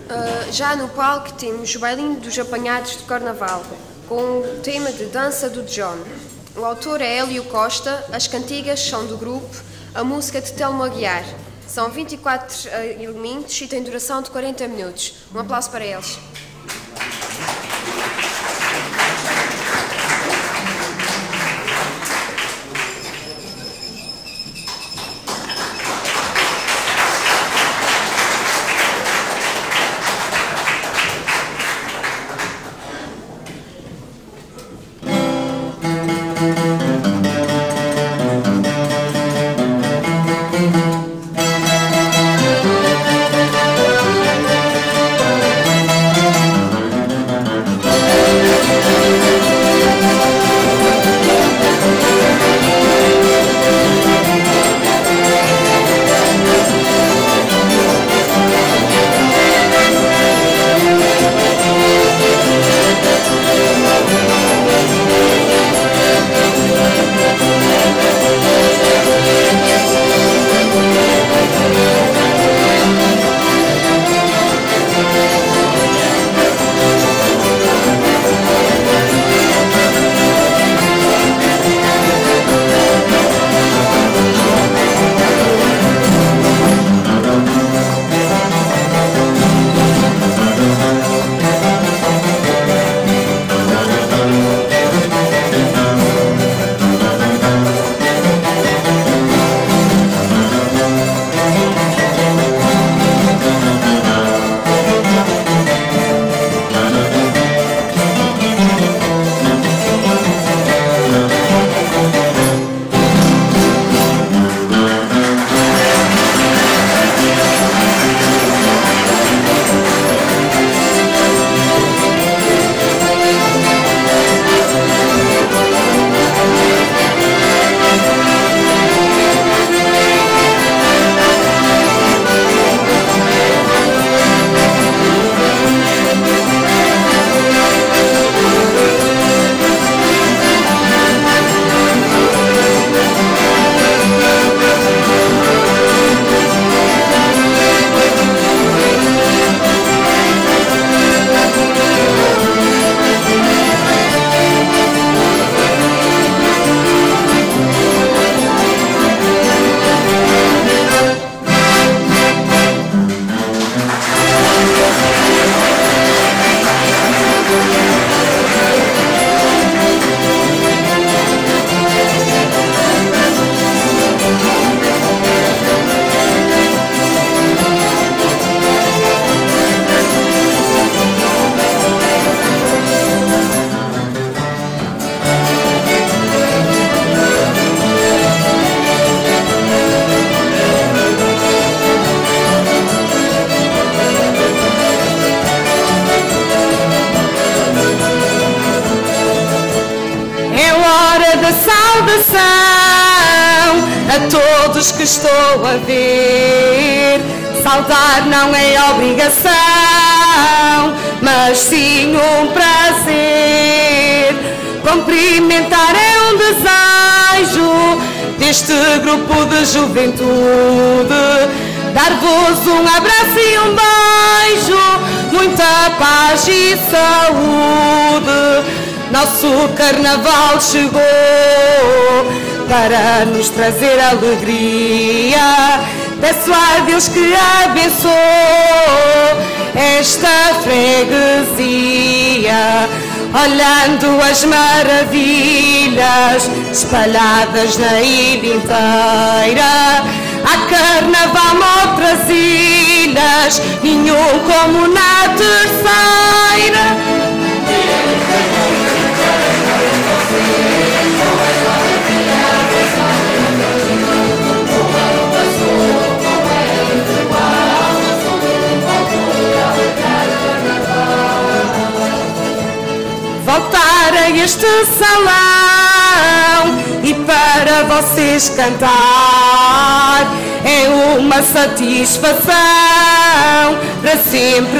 Já no palco temos o bailinho dos apanhados de carnaval, com o tema de Dança do John. O autor é Hélio Costa, as cantigas são do grupo, a música de Telmo Aguiar. São 24 elementos e tem duração de 40 minutos. Um aplauso para eles. A todos que estou a ver, saudar não é obrigação, mas sim um prazer. Cumprimentar é um desejo deste grupo de juventude, dar-vos um abraço e um beijo, muita paz e saúde. Nosso carnaval chegou para nos trazer alegria. Peço a Deus que abençoe esta freguesia, olhando as maravilhas espalhadas na ilha inteira. Há carnaval noutras ilhas, nenhum como na terceira. Voltar a este salão e para vocês cantar é uma satisfação para sempre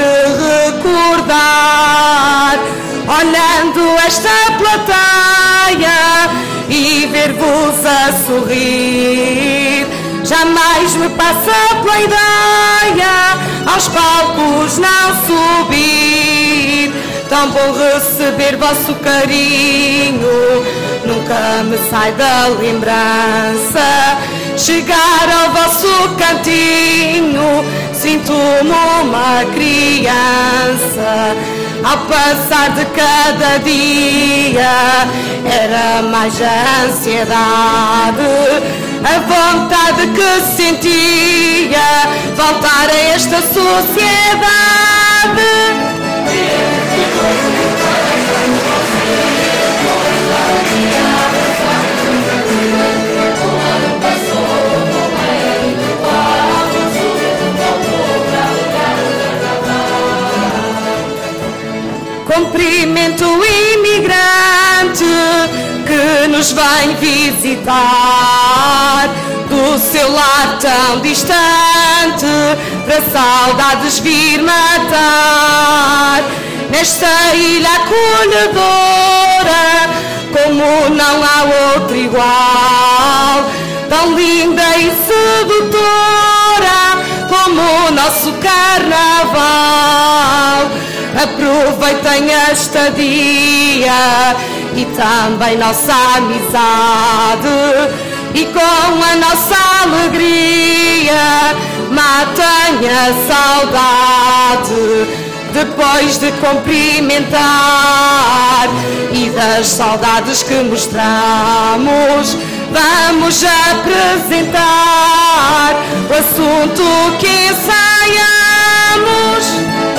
recordar. Olhando esta plateia e ver-vos a sorrir, jamais me passa pela ideia aos palcos não tão bom receber vosso carinho, nunca me sai da lembrança. Chegar ao vosso cantinho, sinto-me uma criança. Ao passar de cada dia, era mais a ansiedade, a vontade que sentia, voltar a esta sociedade. Cumprimento o imigrante que nos vem visitar do seu lar tão distante, para saudades vir matar. Nesta ilha acolhedora, como não há outro igual, tão linda e sedutora como o nosso carnaval. Aproveitem a estadia e também nossa amizade, e com a nossa alegria matem a saudade. Depois de cumprimentar e das saudades que mostramos, vamos apresentar o assunto que ensaiamos.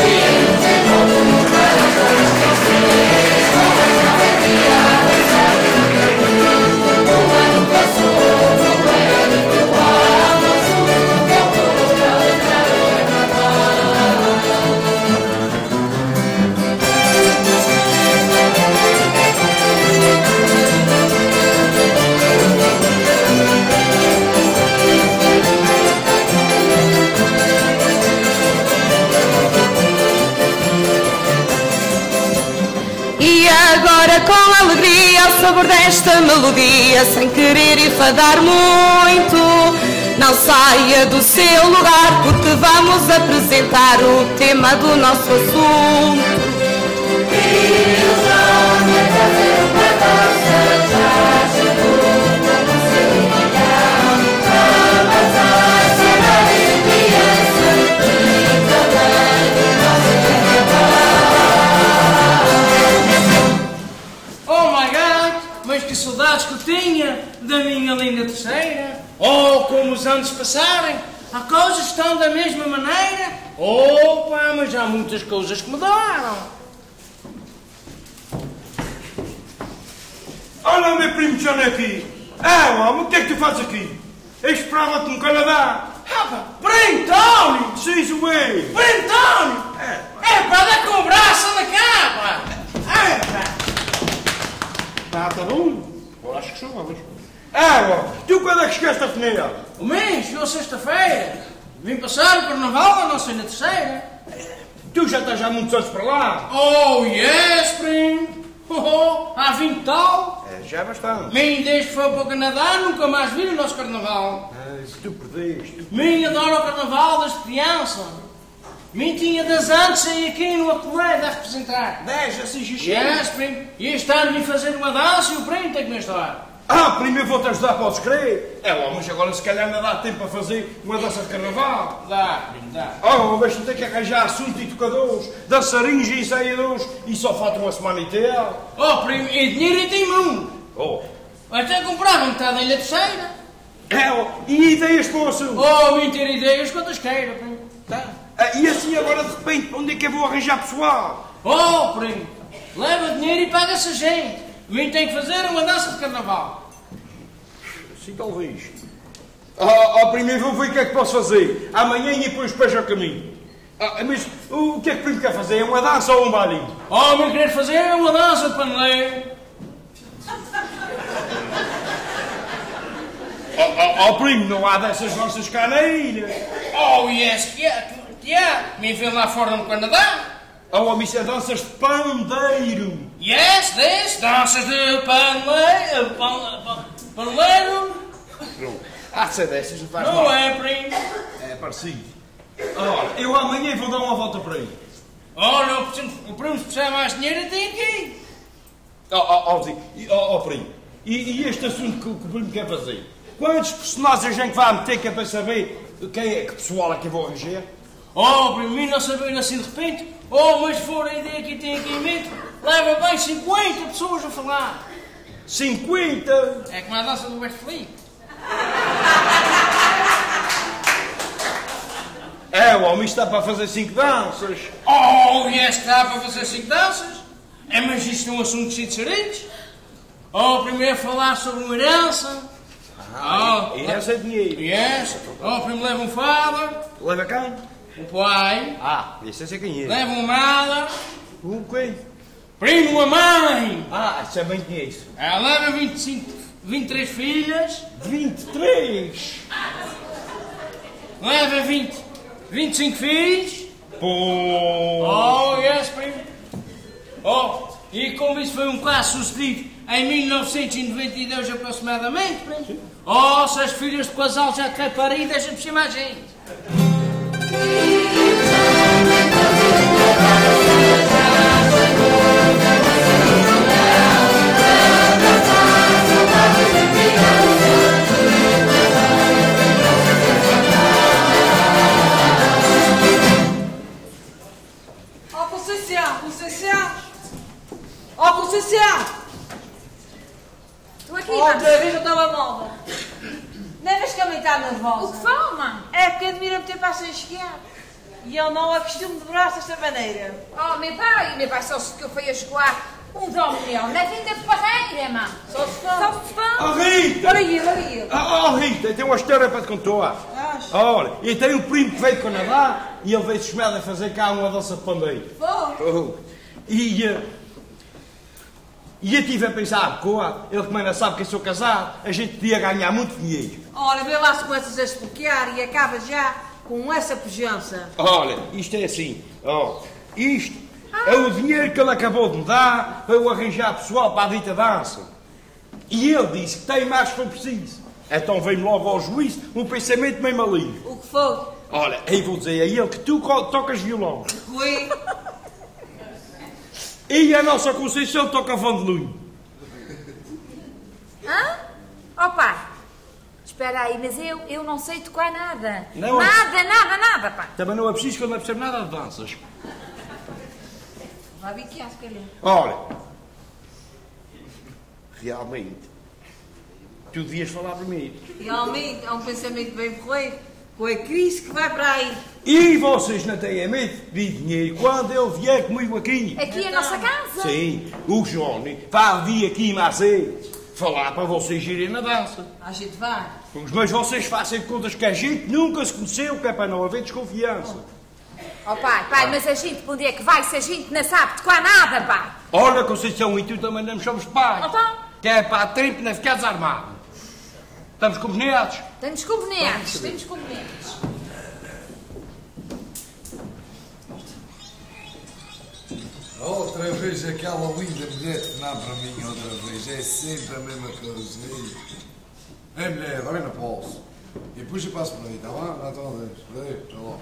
E agora com alegria ao sabor desta melodia, sem querer enfadar muito, não saia do seu lugar, porque vamos apresentar o tema do nosso assunto. Mas que saudades que eu tinha da minha linda terceira. Oh, como os anos passarem, há coisas que estão da mesma maneira. Oh, pá, mas há muitas coisas que mudaram. Olha, meu primo John aqui. Homem, o que é que tu fazes aqui? Eu esperava-te no Canadá. Primo Tony! Sim, ué. Primo Tony! É pá, dá com o braço, anda cá, pá! Tá bom? Eu acho que são, mas... tu quando é que chegaste a Penha? O mês, chegou sexta-feira. Vim passar o carnaval da nossa ainda terceira. Tu já estás há muitos anos para lá. Oh, yes, primo! Há 20 tal. Já é bastante. Mim, desde que foi para o Canadá, nunca mais vi o nosso carnaval. Se tu perdeste... Mim, adoro o carnaval desde criança. Mim tinha 10 anos, saí aqui no ateliê a representar. 10, assim, xixi. Yes, primo. E este ano vim fazer uma dança e o primo tem que me ajudar. Primeiro vou-te ajudar, podes crer? Mas agora se calhar não dá tempo para fazer uma dança de carnaval. Dá, primo, dá. Mas tu tens que arranjar assunto e tocadores, dançarinos e ensaiadores, e só falta uma semana inteira. Oh, primo, e dinheiro e tem mundo. Até comprava metade da ilha terceira. E ideias para o assunto? Mim ter ideias quantas queira, primo. Tá. E assim agora de repente, onde é que eu vou arranjar pessoal? Primo, leva dinheiro e paga-se a gente. Mim tem que fazer uma dança de carnaval. Sim, talvez. Primeiro vou ver o que é que posso fazer. Amanhã e depois pés ao caminho. Mas o que é que o primo quer fazer? É uma dança ou um balinho? Meu querer fazer é uma dança de paneleiro. Primo, não há dessas nossas cá na ilha. Yes, que é. Me vê lá fora no Canadá. Isso é danças de pandeiro. Yes, this, danças de paneleiro. Há de ser dessas, não faz mal. Não é, primo? É parecido. Eu amanhã vou dar uma volta por aí. Olha, o primo, se precisar mais dinheiro, tem aqui. Primo, e este assunto que o primo quer fazer? Quantos personagens a gente vai meter que é para saber que pessoal é que eu vou arranjar? Primo, mim não saber assim de repente. Mas se for a ideia que tem aqui em mente, leva bem 50 pessoas a falar. 50? É como a dança do West Felipe. O homem está para fazer 5 danças. Está para fazer 5 danças? Mas isto é um assunto cheio de sarilhos. Primeiro falar sobre uma herança. Herança é dinheiro. Primeiro leva um father. Leva quem? O pai. Isso é quem é. Leva uma mala. O quê? Primo, a mãe. Isso é bem dinheiro. Ela leva 23 filhas. 23? Leva 25 filhos. Primo. E como isso foi um caso sucedido em 1992 aproximadamente, primo. Se as filhas do casal já querem parir, deixa por cima a gente. Conceição! Estou aqui, Outra vez eu estava nova. Nem vês que a mãe está nervosa. O que fala, mãe? É porque admira-me ter para sem esquiar. E eu não acostumo de braço desta maneira. Meu pai só se que eu fui a jogar um dominó na vinda de parreira, mãe. Só se fala. Rita! Olha ele. Rita, tem uma história para te contar. Olha, e tem um primo que veio do Canadá e ele veio desesperado a fazer cá uma dança de pandeiro. E eu estive a pensar, ele como ainda sabe que eu sou casado, a gente podia ganhar muito dinheiro. Ora, vê lá se começas a espoquear e acaba já com essa pujança. Olha, isto é assim, isto é o dinheiro que ele acabou de me dar para eu arranjar pessoal para a dita dança. E ele disse que tem mais que for preciso. Então veio logo ao juiz um pensamento meio maligno. O que foi? Olha, aí vou dizer a ele que tu tocas violão. Rui. E a nossa Conceição toca vandelinho. Pai, espera aí, mas eu não sei tocar nada. Não, nada, pai. Também não é preciso que eu não percebo nada de danças. Vai biquear, se calhar. Olha, realmente, tu devias falar primeiro. Realmente, há um pensamento bem porreiro. Com a crise que vai para aí. E vocês não têm medo de dinheiro quando ele vier comigo aqui? Aqui é a nossa casa? Sim, o Johnny vai vir aqui mais cedo falar para vocês irem na dança. A gente vai. Mas vocês façam contas que a gente nunca se conheceu, que é para não haver desconfiança. Pai, mas a gente, para onde é que vai se a gente não sabe tocar nada, pai? Olha, Conceição, e tu também não somos pais. Que é para a tempo não ficar desarmado. Estamos combinados? Estamos combinados. Outra vez aquela linda mulher que dá para mim outra vez. É sempre a mesma coisa. Mulher, vai na posse. E puxa e passo por aí, está lá? Lá estão a ver. Está lá.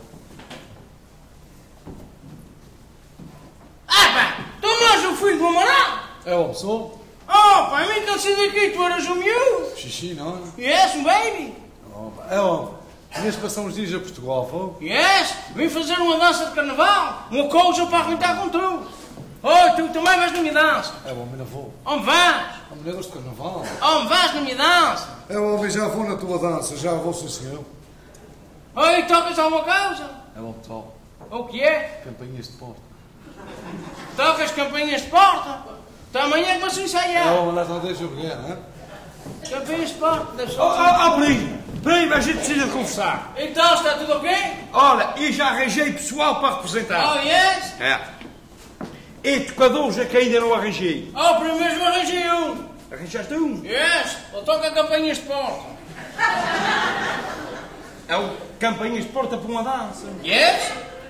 Tu não és o filho do Amaral? É o sou? Pai, mim não sei daqui, tu eras um miúdo. Xixi, não é? Yes, um baby. É homem. Neste passamos uns dias a Portugal, foi? Yes, vim fazer uma dança de carnaval. Uma coisa para arrebentar com tu. Tu também vais na minha dança. É homem, não vou. Vais. A mulher gosta de carnaval. Vais na minha dança. É homem, já vou na tua dança, já vou, sim senhor. Tocas alguma coisa? É homem, tal. O que é? Campainhas de porta. Tocas campainhas de porta? Também é que você ensaiar. É homem, lá não deixa eu pegar, não é? Campainhas de porta, deixa eu... Primo, a gente precisa de conversar. Então, está tudo ok? Olha, e já arranjei pessoal para representar. Yes? E tocadores é que ainda não arranjei. Primeiro arranjei um. Arranjaste um? Yes, ele toca campainhas de porta. É o campainhas de porta para uma dança. Yes?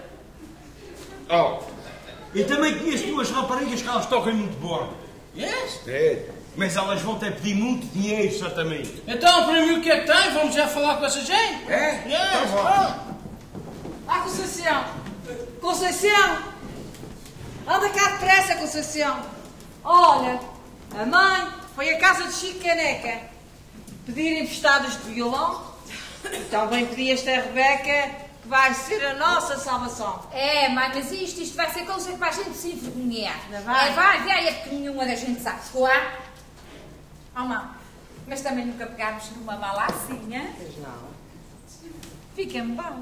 E também conheço duas raparigas que elas tocam muito bom. Yes? Mas elas vão ter pedir muito dinheiro, certamente. Então, para mim, o que é que tem? Vamos já falar com essa gente? É? Yes. Então vá. Conceição! Conceição! Anda cá depressa, Conceição. Olha, a mãe foi à casa de Chico Caneca pedir emprestados de violão. E também pedi esta Rebeca, que vai ser a nossa salvação. É, mãe, mas isto vai ser coisa para a gente se envergonhar. Vai. Vai, é porque nenhuma da gente sabe escoar. Oh, mãe, mas também nunca pegámos numa mala assim, hein? Pois não. Fica-me bom.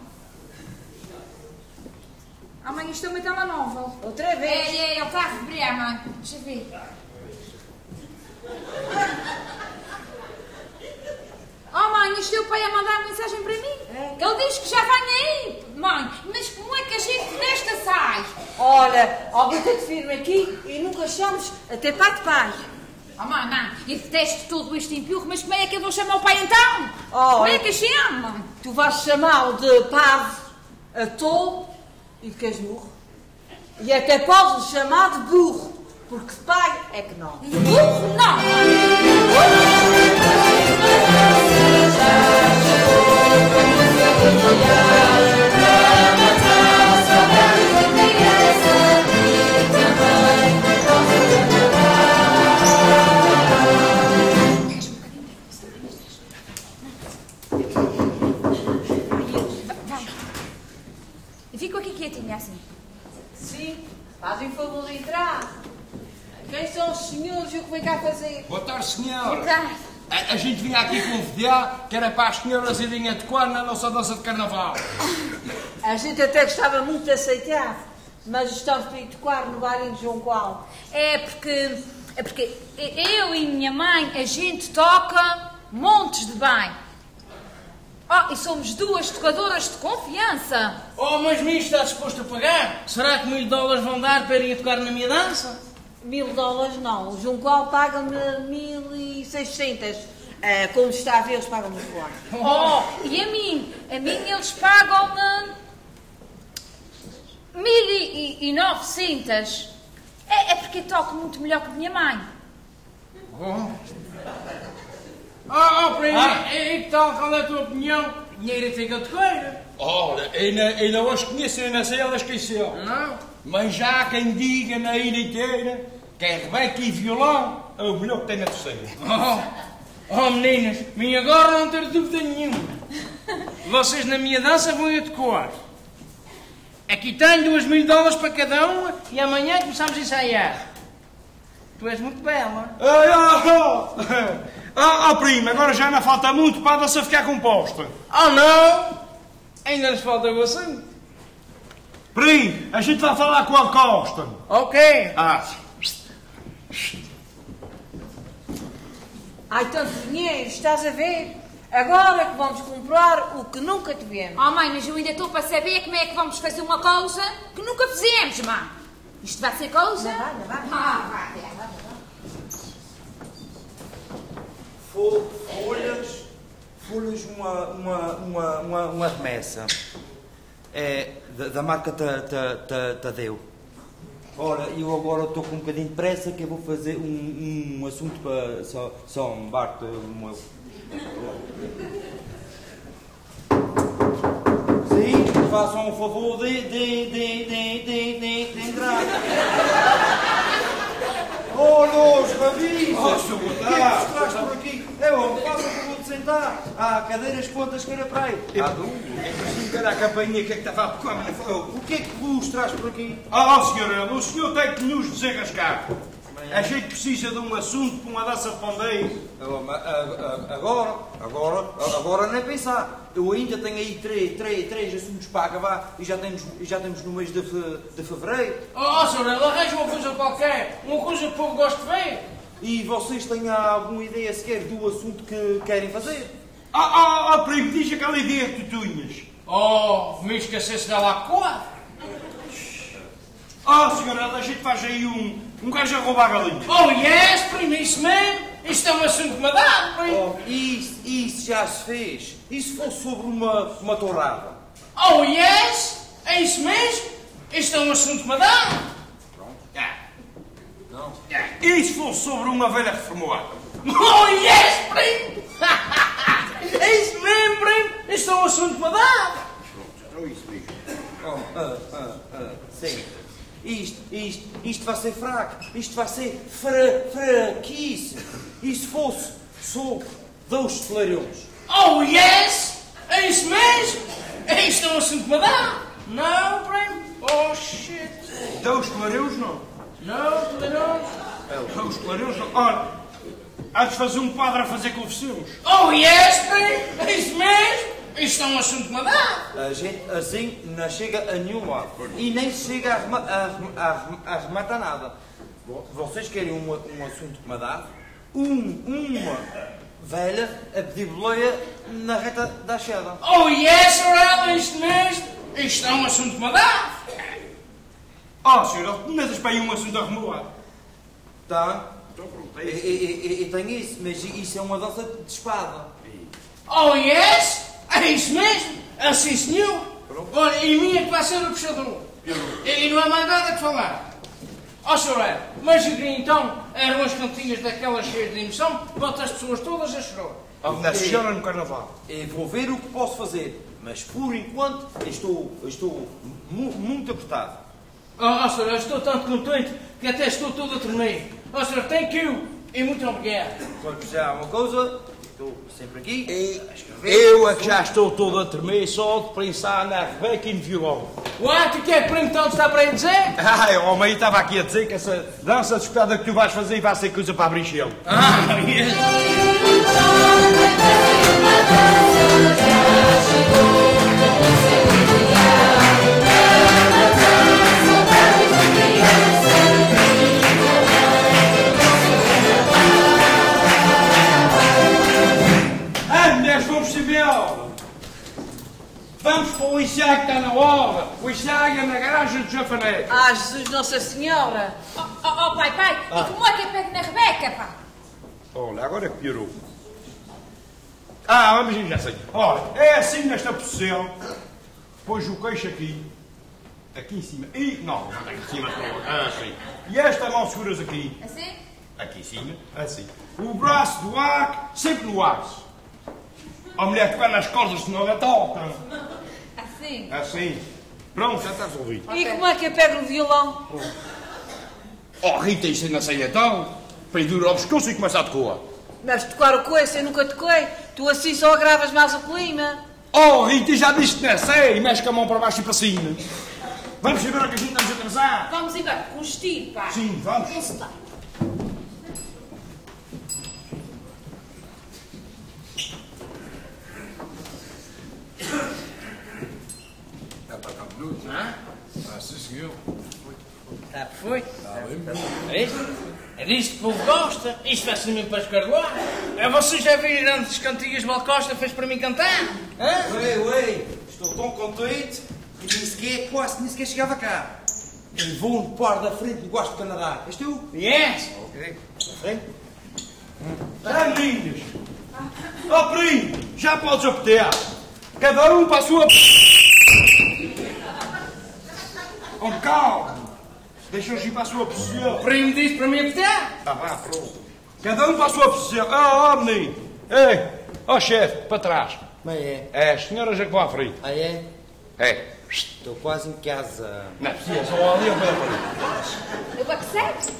Oh, mãe, isto é uma telemóvel. Outra vez. É o carro de brilhar, mãe. Deixa eu ver. Oh, mãe, isto é o pai a mandar mensagem para mim. É. Ele diz que já vem aí, mãe. Mas como é que a gente desta sai? Olha, alguém tem de firme aqui e nunca chamamos até pai de pai. Oh, mãe, eu detesto todo este empurro, mas como é que eu vou chamar o pai então? Oh, como é que a chamo? Tu vais chamá-lo de parvo, a tolo e de casmurro. E até podes chamar de burro, porque de pai é que não. Burro não! Fico aqui quietinha assim. Sim, fazem favor de entrar. Quem são os senhores e o que vem cá fazer? Boa tarde, senhora. Boa tarde. A gente vinha aqui convidar que era para as senhoras irem a tocar na nossa dança de carnaval. A gente até gostava muito de aceitar, mas estamos para ir tocar no barinho de João Qual. É porque eu e minha mãe, a gente toca montes de bem. Oh, e somos duas tocadoras de confiança. Oh, mas me está disposto a pagar? Será que $1000 vão dar para irem a tocar na minha dança? $1000 não, o João Qual paga-me 1600. Como está a ver, eles pagam muito bem. Oh, e a mim eles pagam-me 1900. É porque toco muito melhor que a minha mãe. Prima, e tal, qual é a tua opinião? Dinheiro fica de coisa. Olha, ainda hoje conheço, ainda sei ela esqueceu. Não? Mas já há quem diga na ilha inteira que é Rebeca e violão é o melhor que tem na terceira. Oh, meninas, vim agora não ter dúvida nenhuma. Vocês na minha dança vão a tocar. Aqui tenho $2000 para cada uma e amanhã começamos a ensaiar. Tu és muito bela. Prima, agora já não falta muito para a dança ficar composta. Oh, não! Ainda nos falta você. Primo, a gente vai falar com a Costa. Ok. Ai, tanto dinheiro, estás a ver? Agora que vamos comprar o que nunca tivemos. Oh, mãe, mas eu ainda estou para saber como é que vamos fazer uma coisa que nunca fizemos, mãe. Isto vai ser coisa? Não vai. Vai. Folhas uma remessa. É da marca Tadeu. Ora, eu agora estou com um bocadinho de pressa que eu vou fazer um assunto para só um barco meu. Sim, façam um favor de entrar. Olha, os rabiças! O que é que se traz por aqui? Faça o favor de sentar. Há cadeiras quantas queira para aí? Era a campainha que é que estava a tocar. O que é que vos traz por aqui? Senhor, o senhor tem que nos desenrascar. A gente precisa de um assunto para uma dança de pandeiro. Agora nem pensar. Eu ainda tenho aí três assuntos para acabar e já temos no mês de fevereiro. Senhor, arranja uma coisa qualquer. Uma coisa que o povo gosta de ver. E vocês têm alguma ideia sequer do assunto que querem fazer? Primo, diz aquela ideia que tu tinhas. Me esquecesse dela a cor. Senhora, a gente faz aí um gajo a roubar galinhas. Yes, primo, isso mesmo. Isto é um assunto que me dá, primo. Isso já se fez. E se fosse sobre uma tourada? Yes, é isso mesmo. Isto é um assunto que me dá. Não. E se fosse sobre uma velha reformada? Yes, primo. É isso mesmo, primo. Isto é um assunto que me dá. É isso mesmo. Sim. Isto vai ser fraco. Isto vai ser fraquíssimo. E se fosse sobre 2 clarões? Oh, yes! É isso mesmo! Isto é um assunto que me dá! Não, primo! Oh, shit! 2 clarões não? Não, clarões! 2 clarões não? Ora, há de fazer um padre a fazer confissões. Oh, yes, primo! É isso mesmo! Isto é um assunto que me dá! A gente assim não chega a nenhum lado. E nem chega a arrematar nada. Vocês querem um assunto que me dá? Uma velha a pedir boleia na reta da Xeda. Oh, yes, Aurélio, isto mesmo! Isto é um assunto que me dá! Oh, senhor, não metas para aí um assunto a remoar. Tá? Então pronto, é E tem isso, mas isso é uma dança de espada. Oh, yes! É isso mesmo! Assim, senhor! Olha, e mim é que vai ser o puxador. E não há mais nada que falar. Ó, senhor, mas então eram as cantinhas daquelas cheias de emoção, bota as pessoas todas a chorar. Na senhora no carnaval. E vou ver o que posso fazer, mas por enquanto estou muito apertado. Ó, senhor, eu estou tanto contente que até estou todo a tremer. Ó, senhor, thank you e muito obrigado. Quando precisar uma coisa, estou sempre aqui a escrever. Eu é que já estou todo a tremer só de pensar na Rebeca e no violão. What? O que é que o primo então está para aí dizer? O meio estava aqui a dizer que essa dança de espetada que tu vais fazer vai ser coisa para abrir gelo. Yes. Mulheres, vamos saber a aula. Vamos para o ensaio que está na hora. O ensaio é na garagem do Jafanete. Ah, Jesus Nossa Senhora! Oh, pai, e como é que eu pego na Rebeca, pá? Olha, agora é que piorou. Mas eu já sei. Olha, é assim nesta posição. Pões o queixo aqui. Aqui em cima. Não tem em cima. Assim. E esta mão seguras aqui. Assim? Aqui em cima. Assim. O braço do ar, sempre no ar. A mulher tocar nas cordas, senão ela toca. Assim? Assim. Pronto, já está resolvido. E como é que eu pego o violão? Oh, Rita, isso ainda sei então. Pendura ao pescoço e começa a tocar. Mas tocar o coice, eu nunca toquei. Tu assim só agravas mais o clima. Oh, Rita, já disse que não sei. Mexe com a mão para baixo e para cima. Vamos saber o que a gente estamos a atrasar. Vamos embora, com estilo, pá. Sim, vamos. Isso está. É para cá minutos? Sim, senhor. Está perfeito? Está bem bonito. É isto? É disto que o povo gosta? Isto vai ser mesmo para escardoar? Vocês já viram antes cantigas Mal Costa fez para mim cantar? Ué, estou tão contente que nem sequer chegava cá. E vou no par da frente do Gosto de Canadá. És tu? Yes! Ok. Da frente? Meninas! Oh, primo, já podes optar. Cada um para a sua... Oh, calma. Deixa-os ir para a sua posição. O primo disse para mim apertar? Tá, vá, pronto. Cada um para a sua posição. Menino. Ei, chefe, para trás. Mas é. É, as senhoras já que vão à frente. Ah, é? É. Estou quase em casa. Não precisa, só ali ao pé da frente. Eu acceito.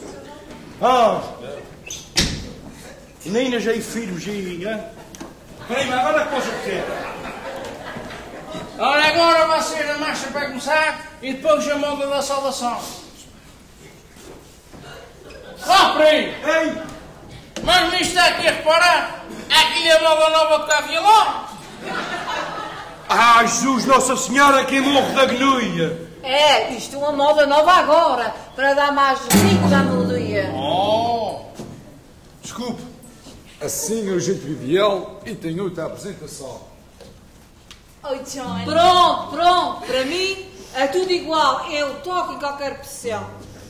Meninas aí firmezinha. Prima, agora que posso obter. Ora, agora vai ser a marcha para começar e depois a moda da saudação. Primo! Ei! Mas me está aqui a reparar? Aqui é a moda nova de cá violão. Jesus, Nossa Senhora, que morro da agulha. É, isto é uma moda nova agora, para dar mais rico à melodia. Desculpe. Assim é o jeito trivial e tem outra apresentação. Oh, John. Pronto, para mim é tudo igual, eu toco em qualquer posição.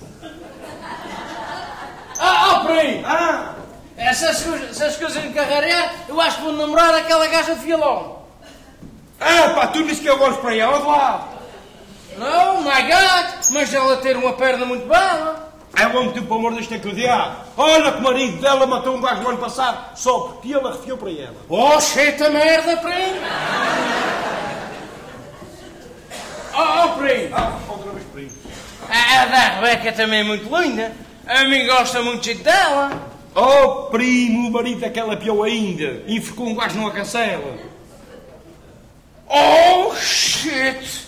Primo! Essas coisas de carreira, eu acho que vou namorar aquela gaja de violão. Tu disse que eu gosto para ela de lá. Não, my God, mas ela ter uma perna muito bela. Ela meteu para o amor deste acrediado. Olha que o marido dela matou um gajo no ano passado só porque ele arrefiou para ela. Oh, cheita merda, primo! Primo! Outra vez primo. da Rebeca também é muito linda. A mim gosta muito de dela. Oh, primo, o marido daquela pior ainda. Enforcou um gajo numa cancela. Oh, shit!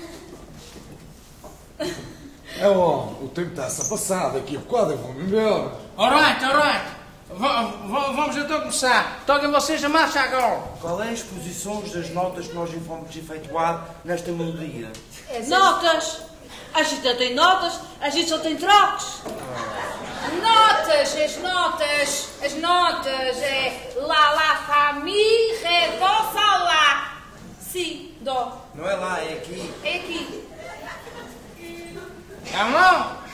É bom, o tempo está-se a passar, daqui a bocado eu vou-me embora. Alright. Vamos então começar. Toquem vocês a marcha agora. Qual é as posições das notas que nós vamos efetuar nesta melodia? Notas! A gente não tem notas, a gente só tem trocos. Notas, as notas é lá, fá, mi, ré, dó, sol, lá. Si, dó. Não é lá, é aqui. É aqui. Come on!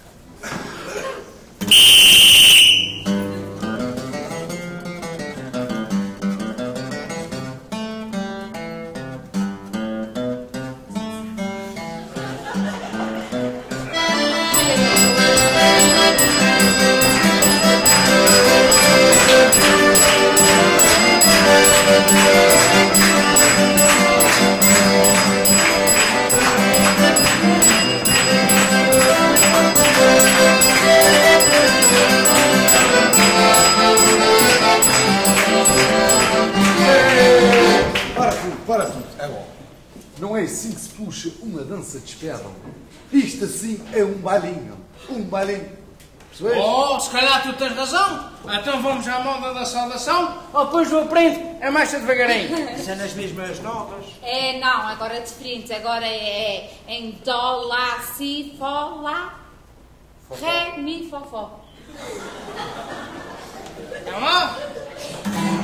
Para tudo, é bom. Não é assim que se puxa uma dança de espera. Isto assim é um bailinho. Um bailinho. Percebes? Oh, se calhar tu tens razão. Então vamos à moda da saudação, ou depois do aprende, é mais devagarinho. São nas mesmas notas. É, não, agora é diferente. Agora é em dó, lá, si, fó, lá. Ré, mi, fó, fó. Come on!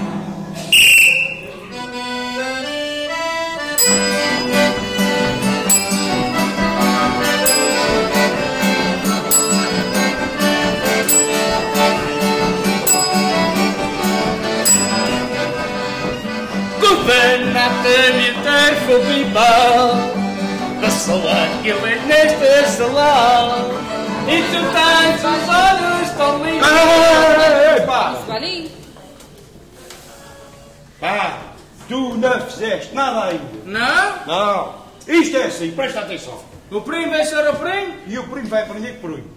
Governate militar foi bibal, da salar que eu vejo neste salão, e tu tens os olhos tão lindos. Pá! Galinho. Pá! Tu não fizeste nada ainda. Não? Não. Isto é assim, presta atenção. O primo vai ser o primo? E o primo vai aprender com o primo.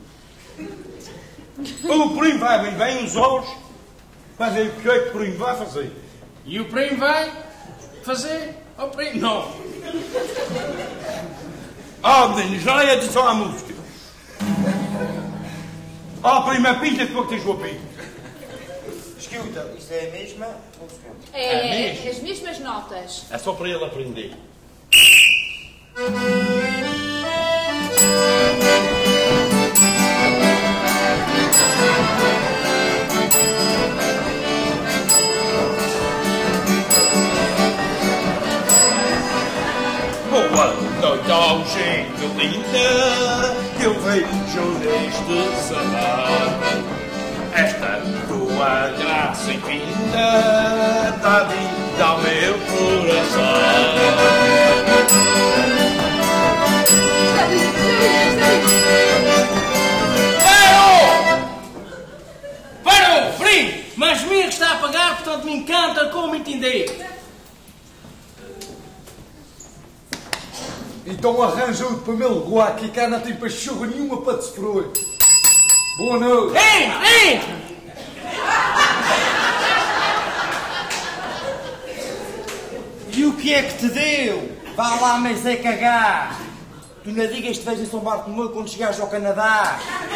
O primo vai abrir bem os olhos, fazer o que é que o primo vai fazer. E o primo vai fazer o primo? Não. Ah, menino, já é atenção à música. Ah, prima, pinta-te para que tens o apito. Escuta, isto é a mesma música. É, as mesmas notas. É só para ele aprender. Boa noite ao gente linda que eu vejo neste salão. Esta tua graça infinita dá vida ao meu coração. Parou, primo! Mas minha que está a pagar, portanto me encanta como entender. Então arranja outro para me legoar, que cá não tem pachorra nenhuma para te sofrer. Boa noite. Ei! E o que é que te deu? Vá lá, mas é cagar. Tu não digas que te vejo em São Bartolomeu quando chegares ao Canadá.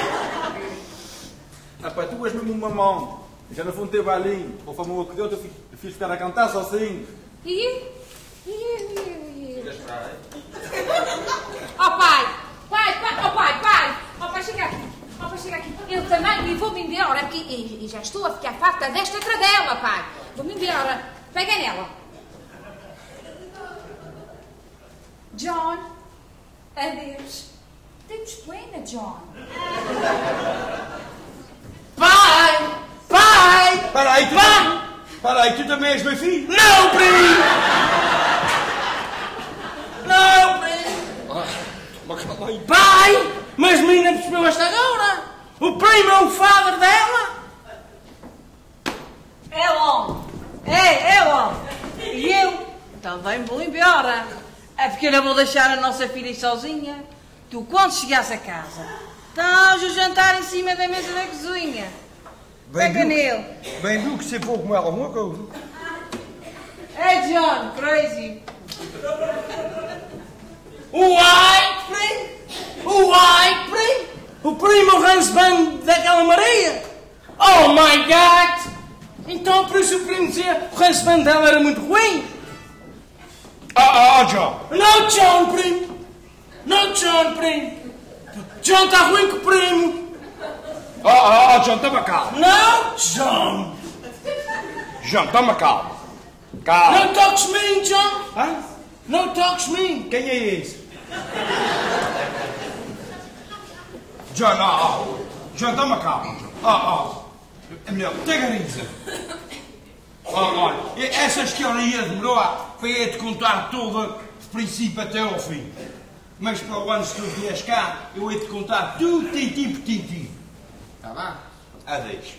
Rapaz, tu és mesmo um mamão. Já não foi um teu bailinho. O famoso que deu, eu fiz ficar a cantar sozinho. Ó pai! Ó pai, chega aqui. Ó pai, chega aqui. Eu também e vou-me embora, porque e já estou a ficar farta desta cadela, pai. Vou-me embora. Pega nela. John, adeus. Temos pena, John. Pai! Para aí, tu também és meu filho? Não, primo! Não, primo! Pai! Mas a menina percebeu esta agora! O primo é o father dela! É bom. É bom. E eu também vou embora. É porque eu não vou deixar a nossa filha sozinha. tu quando chegares a casa, estás o jantar em cima da mesa da cozinha. Pega nele. Bem viu que você for com ela alguma coisa. Hey John, crazy. Primo? O primo Hans-Band daquela Maria? Oh my God! Então por isso o primo dizia que o Hans-Band dela era muito ruim? John! Não, John, primo! John está ruim com o primo! John, toma calma! Não, John! John, toma calma! Calma! Não toques mim, John! Hã? Não toques mim! Quem é esse? John, John, toma calma, John. É melhor, tegariza. Olha, essas teorias demorou para eu te contar toda, de princípio até ao fim. Mas para o ano, se tu vieres cá, eu hei de contar tudo, tintim por tintim. Tá bem? Adeus.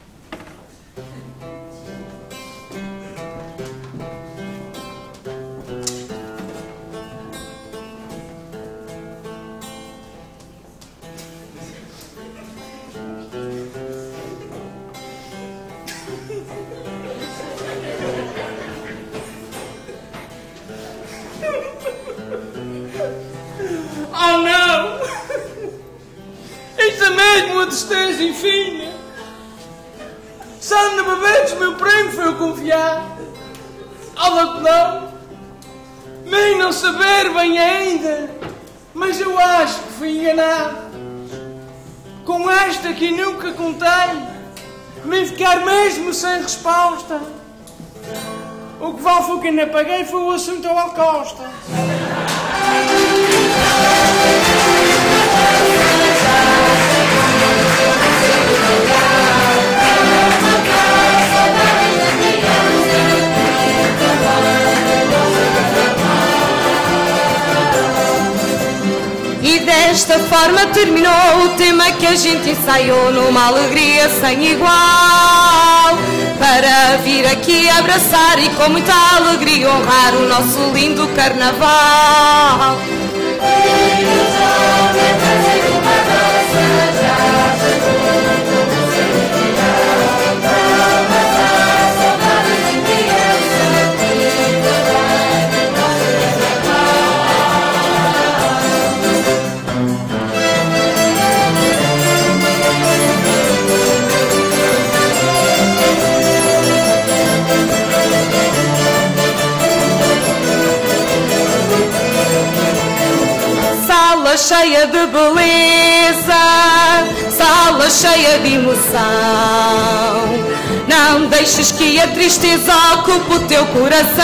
Oh não! Isto é mesmo uma tristeza infinita! Só no bebê do meu primo foi eu confiar! Ela não! Nem não saber bem ainda! Mas eu acho que fui enganado! Com esta que nunca contei! Me ficar mesmo sem resposta! O que vale foi que ainda paguei foi o assunto ao Costa! E desta forma terminou o tema que a gente ensaiou numa alegria sem igual, para vir aqui abraçar e com muita alegria honrar o nosso lindo carnaval. Sala cheia de beleza, sala cheia de emoção. Não deixes que a tristeza ocupe o teu coração.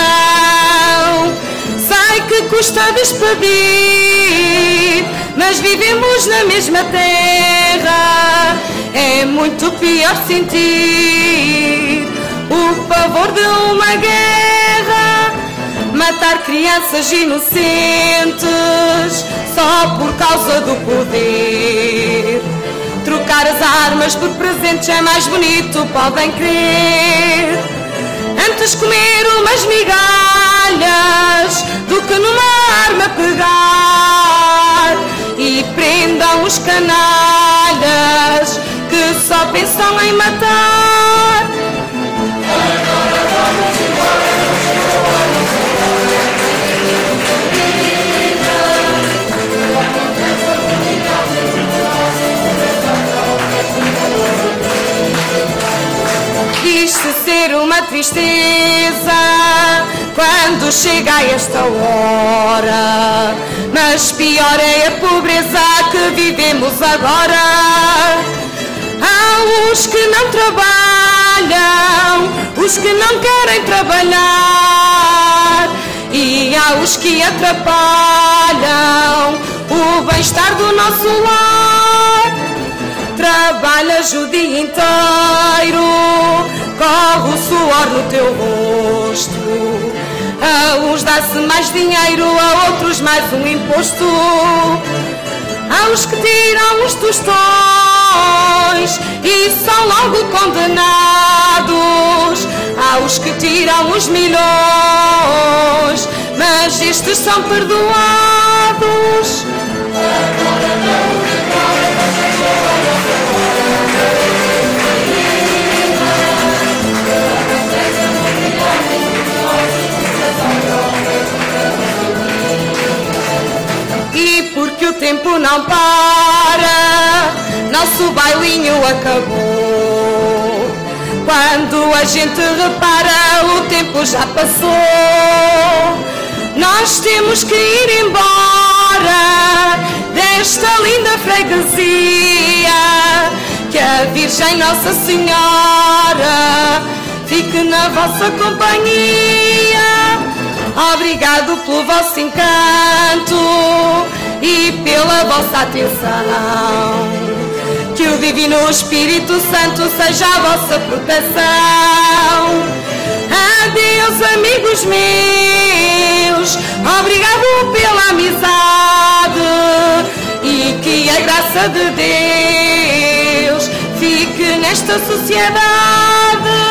Sei que custa despedir, mas vivemos na mesma terra. É muito pior sentir o pavor de uma guerra, matar crianças inocentes só por causa do poder. Trocar as armas por presentes é mais bonito, podem crer. Antes comer umas migalhas do que numa arma pegar. E prendam os canalhas que só pensam em matar. Diz-se ser uma tristeza quando chega a esta hora, mas pior é a pobreza que vivemos agora. Há os que não trabalham, os que não querem trabalhar, e há os que atrapalham o bem-estar do nosso lar. Trabalhas o dia inteiro, corre o suor no teu rosto. A uns dá-se mais dinheiro, a outros mais um imposto. Há os que tiram os tostões e são logo condenados. Há os que tiram os milhões, mas estes são perdoados. porque o tempo não para, nosso bailinho acabou. Quando a gente repara, o tempo já passou. Nós temos que ir embora desta linda freguesia, que a Virgem Nossa Senhora fique na vossa companhia. Obrigado pelo vosso encanto e pela vossa atenção. Que o Divino Espírito Santo seja a vossa proteção. Adeus, amigos meus, obrigado pela amizade, e que a graça de Deus fique nesta sociedade.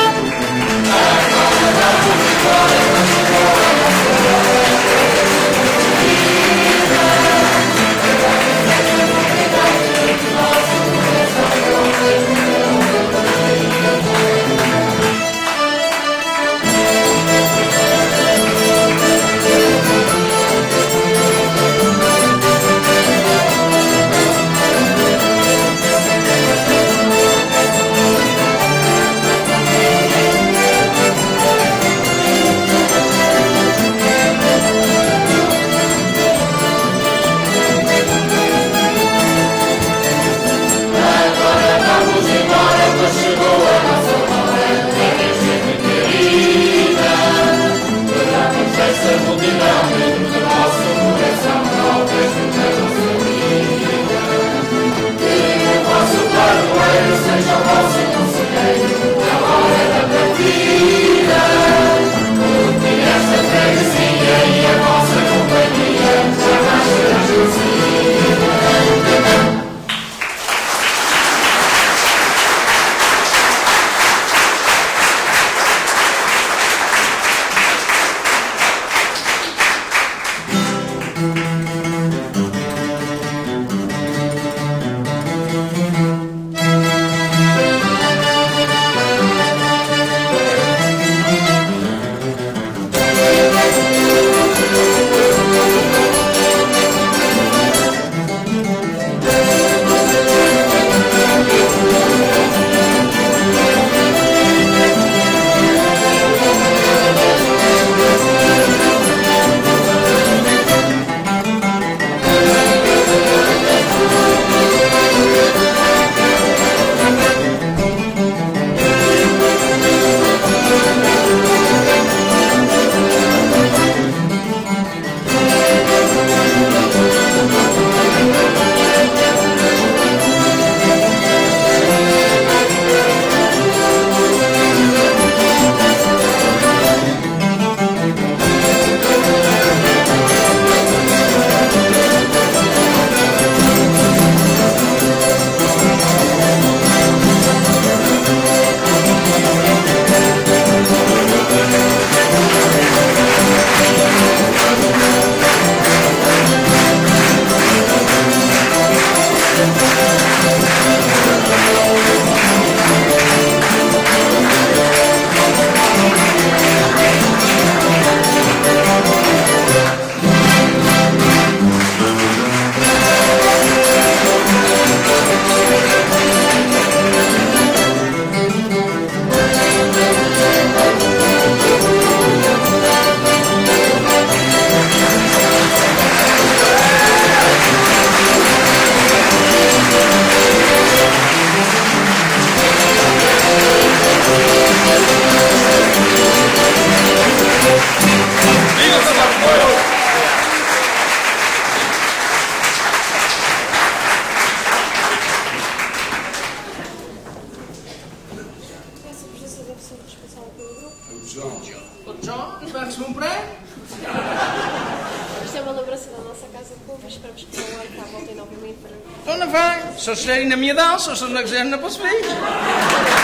Então não vai, só se estiverem na minha dança, ou se não quiserem não posso ver.